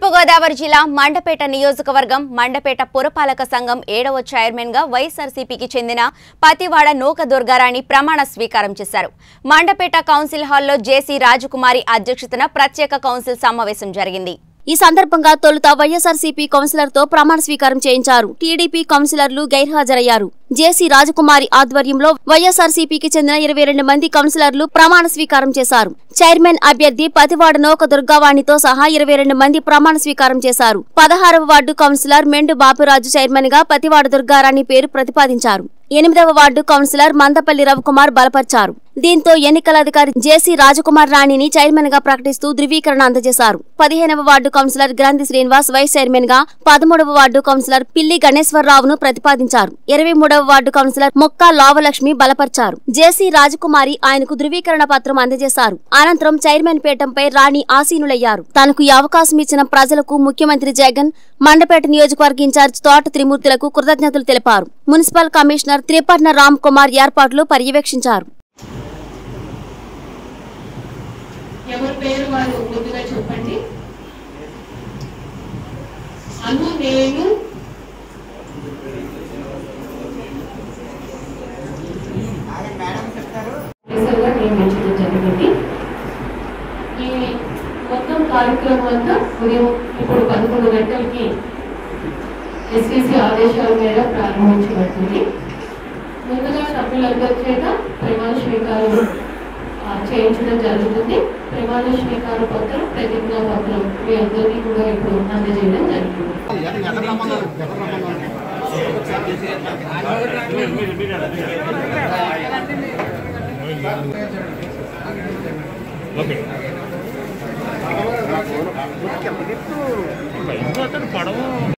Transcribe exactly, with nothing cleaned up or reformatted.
తూర్పు గోదావరి జిల్లా మండపేట నియోజకవర్గం మండపేట పురపాలక సంఘం ఏడవ చైర్మన్ గా వైఎస్ఆర్సీపీకి చెందిన పతివాడ నూక దుర్గారాణి ప్రమాణ స్వీకారం చేశారు. మండపేట కౌన్సిల్ హాల్లో జేసీ రాజకుమారి అధ్యక్షతన ప్రత్యేక కౌన్సిల్ సమావేశం జరిగింది. ఈ సందర్భంగా తొలుత వైఎస్ఆర్సీపీ కౌన్సిలర్ తో ప్రమాణ స్వీకారం చేయించారు. టీడీపీ కౌన్సిలర్లు గైర్హాజరయ్యారు. జేసీ రాజకుమారి ఆధ్వర్యంలో వైఎస్ఆర్సీపీకి చెందిన ఇరవై రెండు మంది కౌన్సిలర్లు ప్రమాణ స్వీకారం చేశారు. చైర్మన్ అభ్యర్థి పతివాడ నూక దుర్గావాణితో సహా ఇరవై రెండు మంది ప్రమాణ స్వీకారం చేశారు. పదహారవ ward councillor Mendu Bapuraju chairman గా పతివాడ దుర్గారాణి పేరు ప్రతిపాదించారు. ఎనిమిదవ వార్డు కౌన్సిలర్ మందపల్లి రవికుమార్ బలపర్చారు. దీంతో ఎన్నికల అధికారి జేసీ రాజకుమార్ రాణిని చైర్మన్ గా ప్రకటిస్తూ ధృవీకరణ అందజేశారు. పదిహేనవ వార్డు కౌన్సిలర్ గ్రంథి శ్రీనివాస్ వైస్ చైర్మన్ గా, పదమూడవ వార్డు కౌన్సిలర్ పిల్లి గణేశ్వరరావును ప్రతిపాదించారు. ఇరవై మూడవ వార్డు కౌన్సిలర్ మొక్క లావలక్ష్మి బలపర్చారు. జేసీ రాజకుమారి ఆయనకు ధృవీకరణ పత్రం అందజేశారు. అనంతరం చైర్మన్ పీఠంపై రాణి ఆసీనులయ్యారు. తనకు ఈ అవకాశం ఇచ్చిన ప్రజలకు ముఖ్యమంత్రి జగన్, మండపేట నియోజకవర్గ ఇన్ఛార్జ్ తోట త్రిమూర్తులకు కృతజ్ఞతలు తెలిపారు. మున్సిపల్ కమిషనర్ త్రిపర్ణ రామ్ కుమార్ ఏర్పాట్లు పర్యవేక్షించారు. ఎవరి పేరు వారు ముందుగా చెప్పండి. అను నేను నియమించడం జరిగింది. ఈ మొత్తం కార్యక్రమం అంతా ఉదయం ఇప్పుడు పదకొండు గంటలకి ఎస్సీసీ ఆదేశాల మీద ప్రారంభించబడుతుంది. ముందుగా సభ్యులందరి చేత ప్రమాణ స్వీకారం చేయించడం జరుగుతుంది. ప్రమాణ స్వీకార పత్రం, ప్రతిజ్ఞా పత్రం మీ అందరికీ కూడా ఇప్పుడు అందజేయడం జరుగుతుంది. పడవ